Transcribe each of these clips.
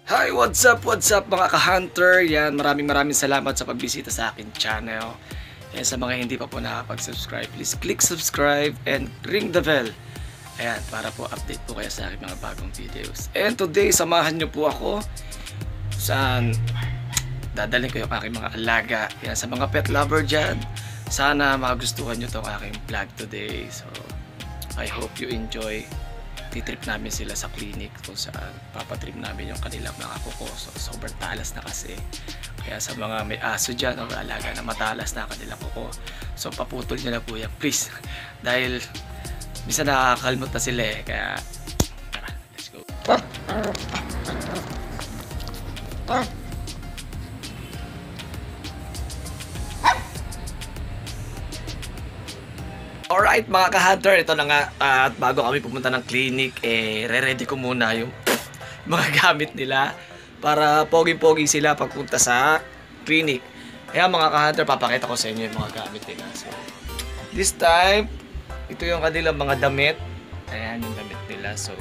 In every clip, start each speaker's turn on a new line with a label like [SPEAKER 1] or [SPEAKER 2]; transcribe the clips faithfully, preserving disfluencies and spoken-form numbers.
[SPEAKER 1] Hi, what's up, what's up mga ka-hunter? Yan, maraming maraming salamat sa pagbisita sa akin channel. Yan, sa mga hindi pa po nakapag-subscribe, please click subscribe and ring the bell. Ayan, para po update po kayo sa aking mga bagong videos. And today, samahan nyo po ako saan dadalhin ko yung aking mga alaga. Yan, sa mga pet lover dyan, sana magustuhan nyo itong aking vlog today. So, I hope you enjoy. Titrip namin sila sa clinic kung saan papatrip namin yung kanilang mga kuko. So, sobrang talas na kasi. Kaya sa mga may aso dyan o alaga na matalas na kanilang kuko, so paputol nyo na po yan, please. Dahil minsan nakakalmot na sila eh. Kaya tara, let's go. Alright mga ka-hunter, ito na nga. At uh, bago kami pumunta ng clinic, eh, re-ready ko muna yung mga gamit nila para pogi-pogi sila pagpunta sa clinic. Kaya mga ka-hunter, papakita ko sa inyo yung mga gamit nila. So, this time, ito yung kanilang mga damit. Ayan yung damit nila. So,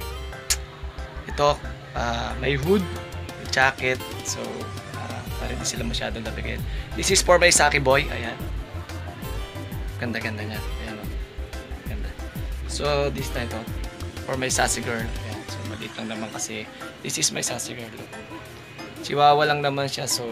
[SPEAKER 1] ito, uh, may hood, may jacket. So, uh, para hindi sila masyadong labigin. This is for my Saki boy. Ayan. Ganda-ganda niya. Ayan o. Ganda. So, this time ito. For my sassy girl. Ayan. So, maliit lang naman kasi. This is my sassy girl. Chihuahua lang naman siya. So,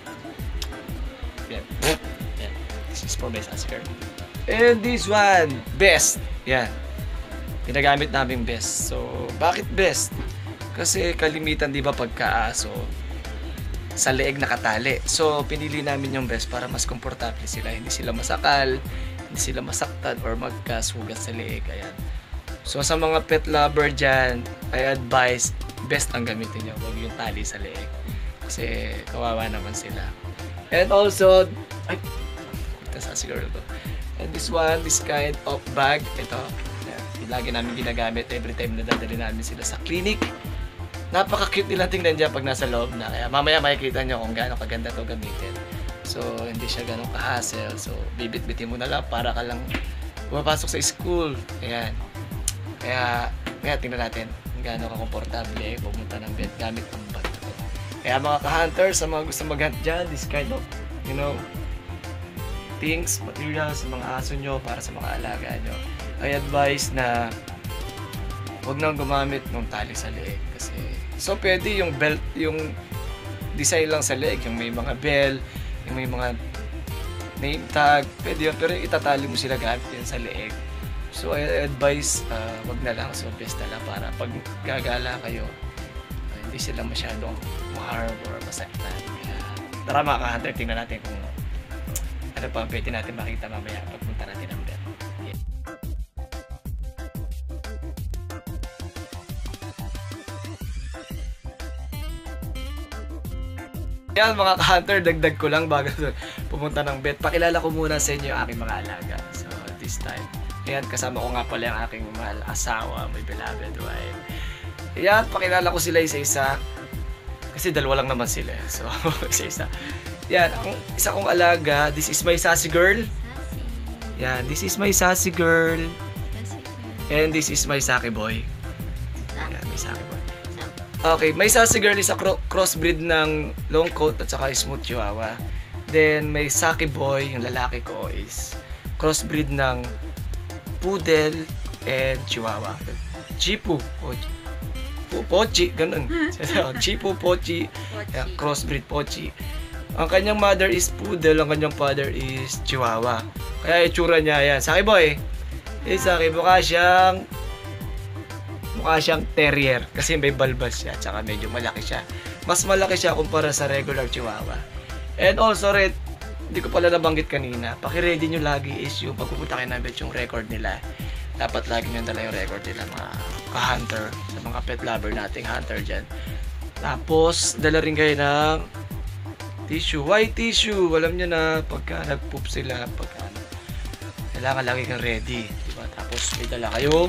[SPEAKER 1] ayan. Ayan. This is for my sassy girl. And this one, best. Ayan. Ginagamit namin best. So, bakit best? Kasi kalimitan, di ba, pagkaaso, sa leeg nakatali. So, pinili namin yung best para mas komportable sila. Hindi sila masakal, hindi sila masaktan or magkasugat sa leeg. Ayan. So, sa mga pet lover dyan, I advise, best ang gamitin nyo. Huwag yung tali sa leeg. Kasi, kawawa naman sila. And also, ay, ito sa siguro to. And this one, this kind of bag. Ito, ayan, lagi namin ginagamit every time na dadali namin sila sa clinic. Napaka-cute nila tingnan dyan pag nasa loob na. Kaya mamaya makikita nyo kung gaano kaganda to gamitin. So, hindi siya ganun ka-hassle. So, bibit-bitin mo na lang para ka lang pumapasok sa school. Ayan. Kaya, kaya tingnan natin kung gaano ka-komportable pumunta ng bed gamit ang bag. Kaya mga ka-hunter, sa mga gusto mag-hunt dyan, this kind of, you know, things, materials, sa mga aso nyo, para sa mga alaga nyo, I advise na huwag nang gumamit ng tali sa leeg kasi so pwede yung belt, yung design lang sa leeg, yung may mga bell, yung may mga name tag, pwede yun, pero yung itatali mo sila gamit yun sa leeg. So I advise uh, wag na lang, so best na lang para pag gagala kayo uh, hindi sila masyadong ma-harm or masaktan. Kaya tara mga ka-hunter, tingnan natin kung ano pa pwede natin makita mamaya pagpunta natin ng bed. Yan mga ka-hunter, dagdag ko lang bago pumunta ng vet. Pakilala ko muna sa inyo yung aking mga alaga. So this time, ayan, kasama ko nga pala yung aking mahal asawa, my beloved wife. Ayan, pakilala ko sila isa-isa. Kasi dalawa lang naman sila. So isa-isa. Yan, ang isa kong alaga, this is my sassy girl. Yan, this is my sassy girl. And this is my Saki boy. Yan, may Saki boy. Okay, may sassy girl is a crossbreed ng long coat at saka smooth chihuahua. Then may Saki boy, yung lalaki ko, is crossbreed ng poodle and chihuahua. Chipu, pochi, pochi, ganun. Chipu, pochi, crossbreed pochi. Ang kanyang mother is poodle, ang kanyang father is chihuahua. Kaya itsura niya yan. Saki boy, eh Saki, mukha siyang mukha siyang terrier kasi may balbas siya, tsaka medyo malaki siya. Mas malaki siya kumpara sa regular chihuahua. And also, red, hindi ko pala nabanggit kanina, paki-ready nyo lagi is yung pagpupunta kayo namin yung record nila. Dapat lagi nyo dala yung record nila mga ka-hunter, sa mga pet lover nating hunter dyan. Tapos, dala rin kayo ng tissue, white tissue. Alam nyo na, pagka nag-poop sila, pagka kailangan lagi kang ready, diba? Tapos, may dala kayong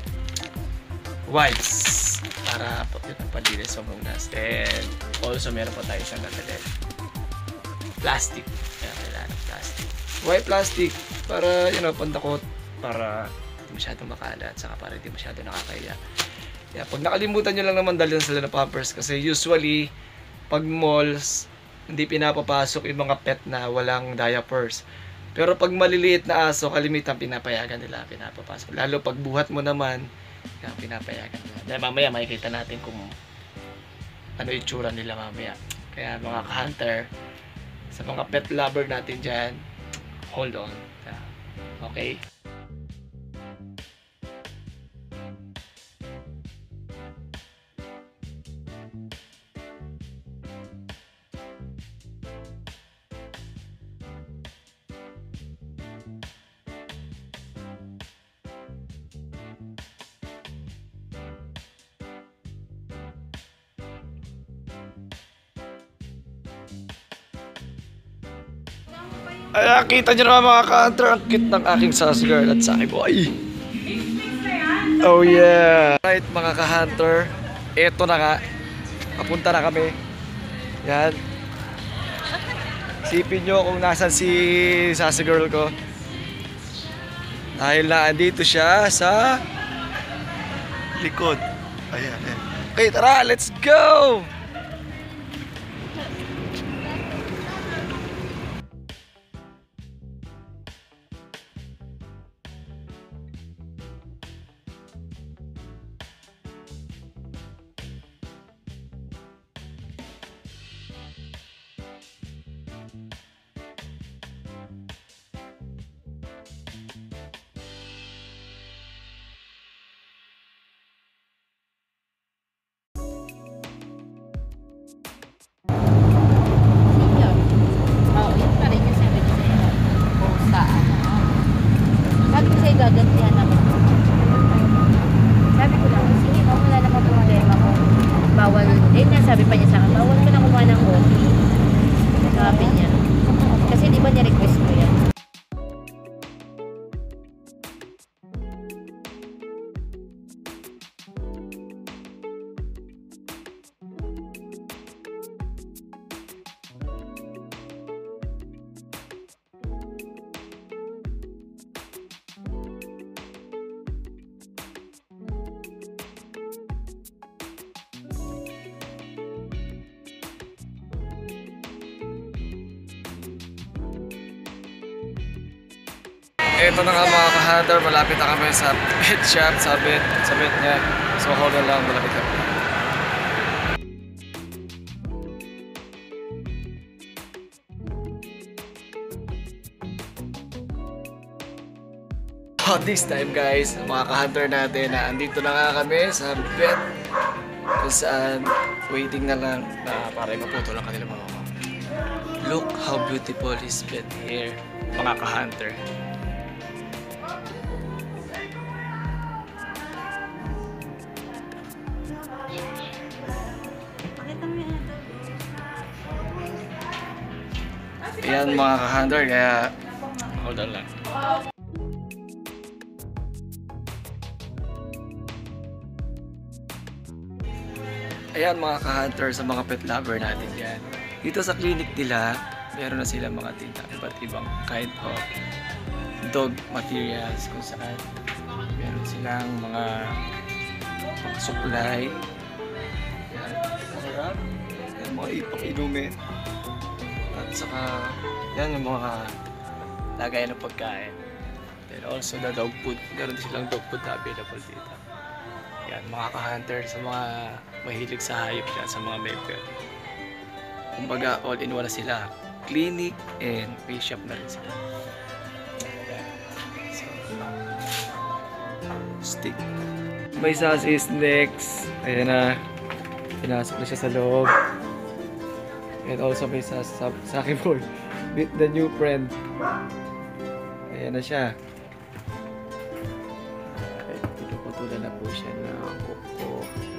[SPEAKER 1] wipes para pagpapalinis sa munas. And also meron pa tayo siyang natalin plastic. Kaya kailangan ng plastic, white plastic para, you know, pandakot, para hindi masyadong makalat, saka para hindi masyadong nakakaya. Yeah, pag nakalimutan nyo lang naman dalhin sila ng Pampers kasi usually pag malls hindi pinapapasok yung mga pet na walang diapers. Pero pag maliliit na aso, kalimitan pinapayagan nila, pinapapasok. Lalo pag buhat mo naman, yan, pinapayagan nila. Dahil mamaya makikita natin kung ano itsura nila mamaya. Kaya mga ka-hunter, sa mga pet lover natin dyan, hold on. Okay? Ay, kita nyo naman mga ka-hunter, ang cute ng aking sus girl at sa aking boy. Oh yeah! Right mga ka-hunter, eto na nga, papunta na kami. Yan. Sipin nyo kung nasan si sassy girl ko. Dahil na andito siya sa likod. Ayan, ayan. Okay, tara, let's go!
[SPEAKER 2] Gagantihan naman. Sabi ko lang, sige, kung wala naman problema ko, bawal, eh na sabi pa niya sa akin, bawal ko na kumuha ng O T. Sabi niya. Kasi di ba niya-request ko yan?
[SPEAKER 1] Ito na nga mga ka-hunter, malapit na kami sa pet shop, sa vet, sa vet niya. So hold on lang, malapit kami. Oh, this time guys, mga ka-hunter natin, na andito na nga kami sa vet. Kung saan, waiting na lang na para ipaputo lang kanila mga mga. Look how beautiful is vet here, mga ka-hunter. Ayan mga ka-hunter, kaya hold on lang. Ayan mga ka-hunter, sa mga pet lover natin yan. Dito sa clinic nila, meron na sila mga tinda, iba't ibang kind of dog materials kung saan meron silang mga supply. Ayan, sarap. Ayan, mga ipang-inumin. At saka, yan yung mga lagayan ng pagkain. Then also the dog food. Meron din silang dog food na available dito. Yan, mga ka-hunter sa mga mahilig sa hayop yan, sa mga may pet. Kumbaga, all-in-one na sila. Clinic and pay shop na rin sila. Yan. So, stick. May sausage next. Ayan na. Pinasok na siya sa loob. And also may sa, sa, sa akin boy, meet the new friend. Ayan na siya. Okay, pinuputulan na po siya ng kuko.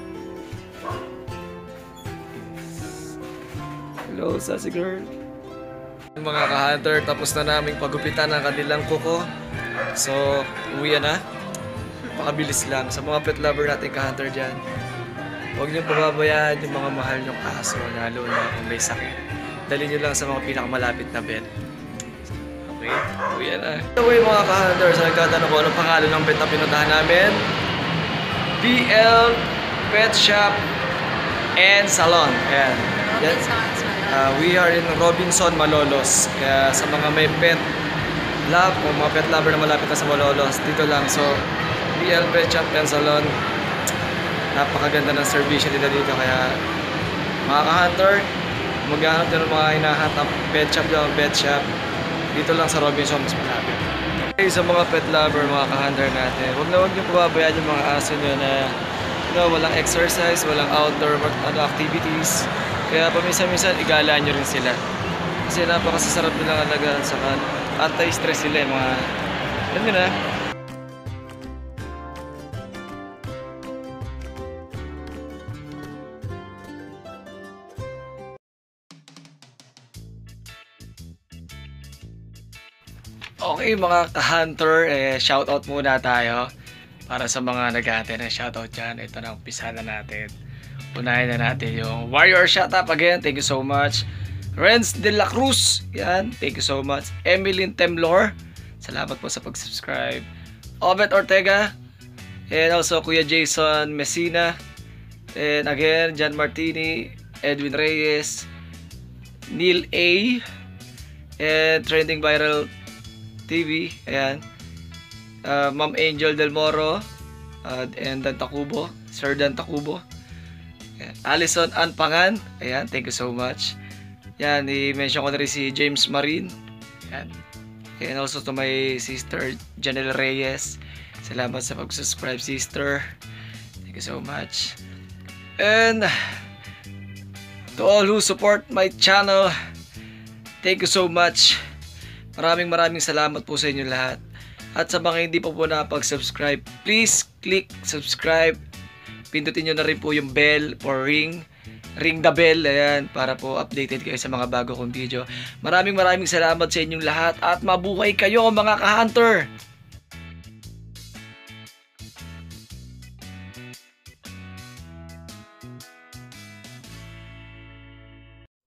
[SPEAKER 1] Yes. Hello, sassy girl. Mga ka-hunter, tapos na naming pagupitan ng kanilang kuko. So, uwi na. Pakabilis lang. Sa mga pet lover natin ka-hunter dyan, huwag niyong pababayaan yung mga mahal niyong aso, lalo na kung may sakit. Dali niyo lang sa mga pinakamalapit na vet. Okay? O yan na. Anyway mga ka-hunter, sa nagtatanong ko anong pangalan ng vet na pinuntahan namin? B L Pet Shop and Salon. Ayan. Yan. Uh, we are in Robinson, Malolos. Kaya sa mga may pet love o mga pet lover na malapit na sa Malolos, dito lang. So, B L Pet Shop and Salon. Napakaganda ng service nila dito. Kaya, mga ka-hunter, maghahanap din ng mga hinahanap pet shop daw, pet shop. Dito lang sa Robinson, mas malapit. Okay, sa mga pet lover, mga ka-hunter natin, huwag na huwag nyo pababayaan yung mga aso nyo na you know, walang exercise, walang outdoor ano, activities. Kaya paminsan-minsan, igalaan nyo rin sila. Kasi napakasasarap nilang alagaan sa kan. Anti-stress sila yung mga, alam nyo na. Okay mga ka-hunter, eh, shoutout muna tayo para sa mga nag-aantay na shoutout dyan. Ito na, umpisa na natin. Unahin na natin yung Warrior shoutout again, thank you so much. Renz de la Cruz, yan, thank you so much. Emilyn Temlor, salamat po sa pag-subscribe. Obet Ortega, and also Kuya Jason Messina, and again, John Martini, Edwin Reyes, Neil A, and Trending Viral T V, ayan. Uh, Ma'am Angel Del Moro, uh, and Dan Tacubo, Sir Dan Tacubo. Ayan. Alison Anpangan, ayan, thank you so much. Yan, i-mention ko na rin si James Marin. Ayan. And also to my sister, Janelle Reyes. Salamat sa pag-subscribe, sister. Thank you so much. And to all who support my channel, thank you so much. Maraming maraming salamat po sa inyo lahat. At sa mga hindi pa po nakapag-subscribe, please click subscribe. Pindutin nyo na rin po yung bell or ring. Ring the bell, ayan, para po updated kayo sa mga bago kong video. Maraming maraming salamat sa inyong lahat at mabuhay kayo mga ka-hunter!